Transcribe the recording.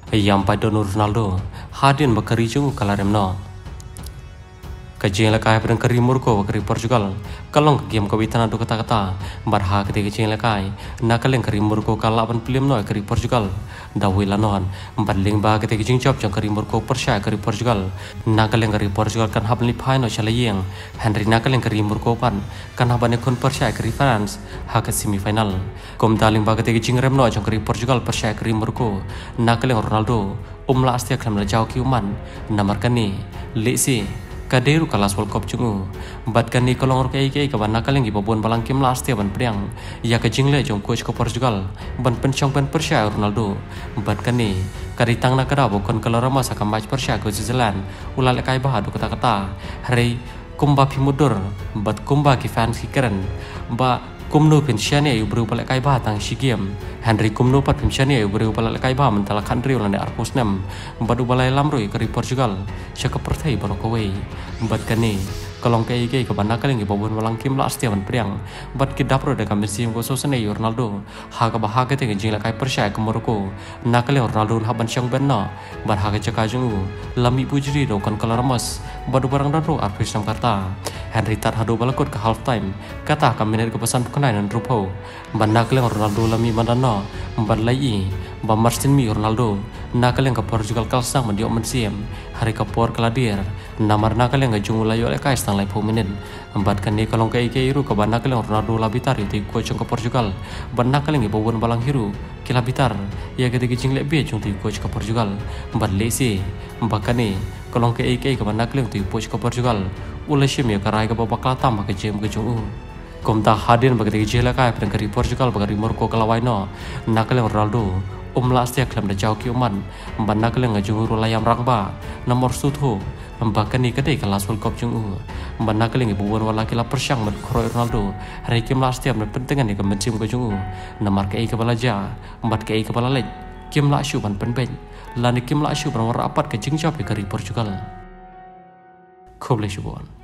yang pada Ronaldo hadin bakari jung kalaremno kajeng lakai pada kari Morocco kari Portugal kalong game kawitan adu kata-kata barha ketika kajeng lakai nakaleng kari Morocco kalaban film no kari Portugal dawilanon badling ba ketika kajeng job jang kari Morocco persya kari Portugal nakaleng kari Portugal kan habli final chalayeng Henry nakaleng kari Morocco pan kan habane kon persya kari France hak semifinal kom daling ba ketika kajeng remno jang kari Portugal persya kari Morocco nakaleng Ronaldo umla astia klam la jauh kiuman namarkani lesi kaderu kalas World Cup jungu bat kan ni kolong rokai kai kaban nakaleng ibabon balang kim last ya ban priang ya ka jingle jong coach ko Portugal ban penchong ban Persya Ronaldo bat kan ni karitang na kadabo kon kalorama sakam match Persya ko Switzerland ulal kai bahadu kata-kata hari kumba pimudur bat kumba ki fans ki keren ba kumno pensiane ayu beru palak kai bah tang sigiem Henry kumno pat pensiane ayu beru palak kai bah mentala country ulande arpus nem badu balai lamroi kari Portugal syaka perthai barokawai bat kani kalong kai kai ka banakal ngi babon walang kim la astiawan priang bat ki dapro de kam sim ko sosane Ronaldo ha ka bah ka te jing la kai Persya ke Morocco nakale Ronaldo haban syang benna bar ha ka caka jungu lami pujri do kon kalaramas badu barang daro arpus nam kata Henry tar hadu balakot ke half time kata kam minit ke pesan kenai dan rupo banakale Ronaldo lami mandana badlai ba Martin mi Ronaldo nakale ka Portugal kalsang mendiok mensiem hari ka por kaladir namar nakale nga jungu layo le kai stang lai pu minit embat kan ni kalong kai kai ru ka banakale Ronaldo labitar ti ko chung ka Portugal banakale ngi bawon balang hiru kilabitar ya gede gijing le be chung ti coach ka Portugal embat lesi bakane kalong kai kai ka banakale ti coach ka Portugal ulashim ya karai ka babak latam ka jem ke jungu komta hadin bagari jela kai pengkari Portugal bagari Morocco kalawai no nakale Ronaldo umla astia klam da jauh ki uman ban nakale ngajung layam rangba nomor suthu bakani kadai kelas World Cup jungu ban nakale ngi buwan wala kila persyang mat khroy Ronaldo hari kim la astia mat pentingan ni ka mencim ka jungu namar kai ka balaja embat kai ka balalej kim la syu ban penben lani kim la syu ban war apat ka jingjap kari Portugal khoble shubon